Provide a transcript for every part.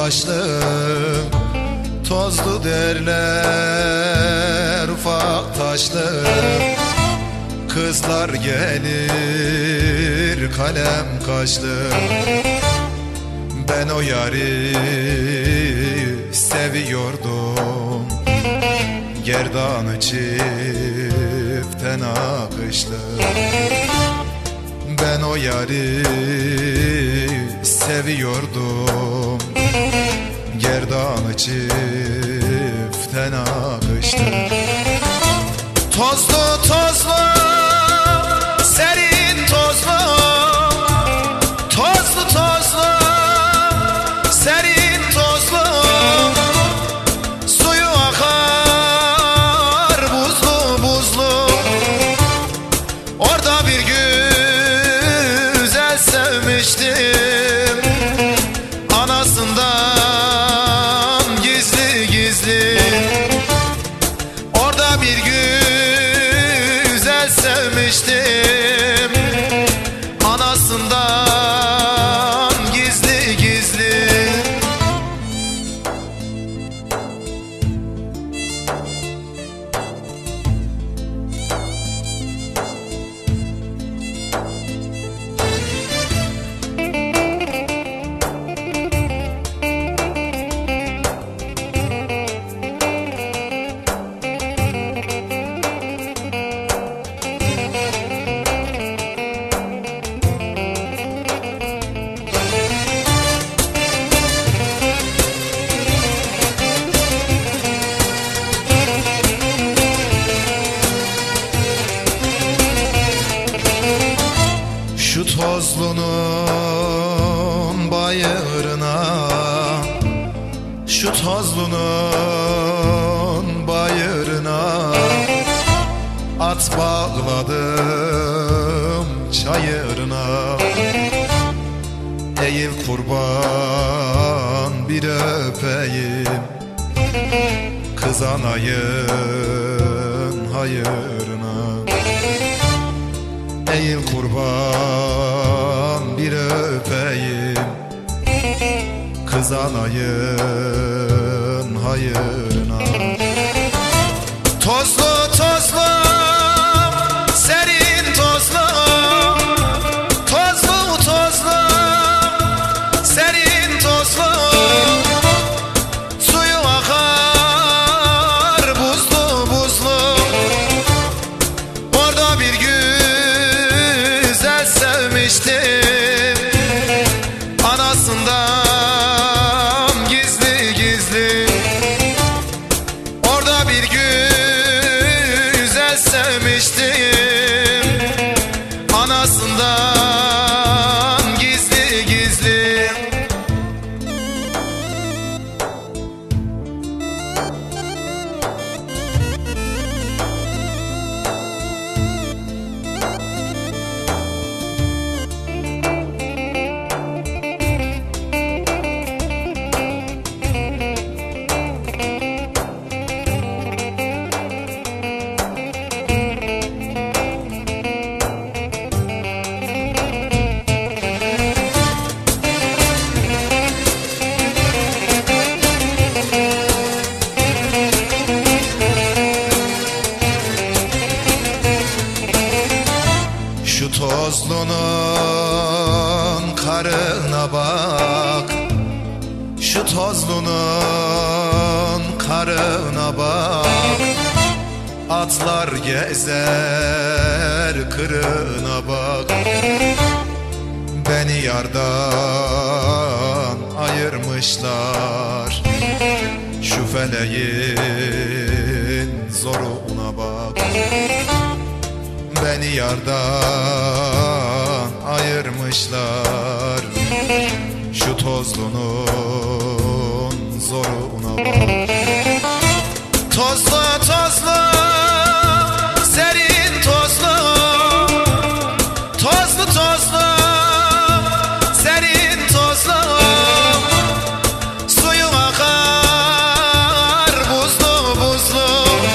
başlı, tozlu derler ufak taşlı. Kızlar gelir kalem kaşlı. Ben o yari seviyordum, gerdanı çiften akışlı. Ben o yari seviyordum, gerdanı çiften akışlı. Tozlu tozlu, serin tozlu, tozlu tozlu, serin tozlu, suyu akar buzlu buzlu. Orada bir güzel sevmiştim, anasından gizli gizli. Orada bir güzel sevmiştim, anasından gizli gizli. Şu tozlunun bayırına, şu tozlunun bayırına at bağladım çayırına. Eğil kurban bir öpeyim, kız anayın hayırına. Eğil kurban bir öpeyim, kız anayın hayırına. Tozlu tozlu, serin tozlu, tozlu tozlu, serin tozlu, suyu akar buzlu buzlu. Orada bir güzel sevmiştim, anasından gizli gizli. Orada bir güzel sevmiştim, anasından gizli gizli. Şu tozlunun karına bak, şu tozlunun karına bak. Atlar gezer kırına bak. Beni yardan ayırmışlar, şu feleğin zoruna bak. Beni yardan ayırmışlar, şu tozlunun zoruna bak. Tozlu tozlu, serin tozlu, tozlu tozlu, serin tozlu, suyu akar buzlu buzlu.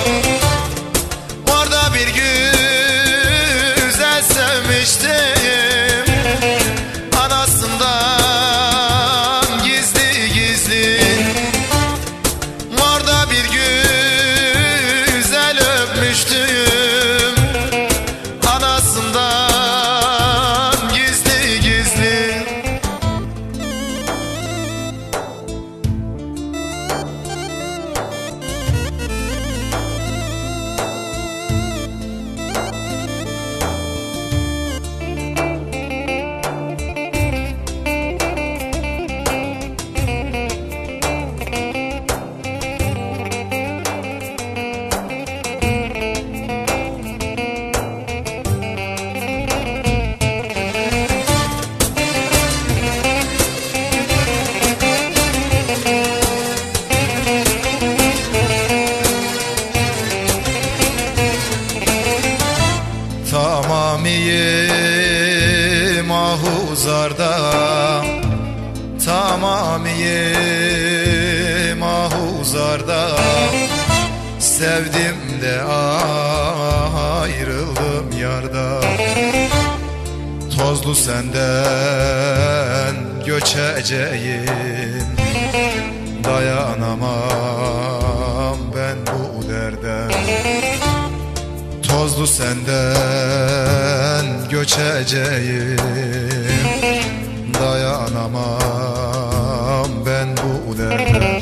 Orada bir güzel sevmiştim, anasından gizli gizli. Hamiyim ahuzarda, sevdim de ayrıldım yarda. Tozlu senden göçeceğim, dayanamam ben bu derde. Tozlu senden göçeceğim, dayanamam ben bu derde.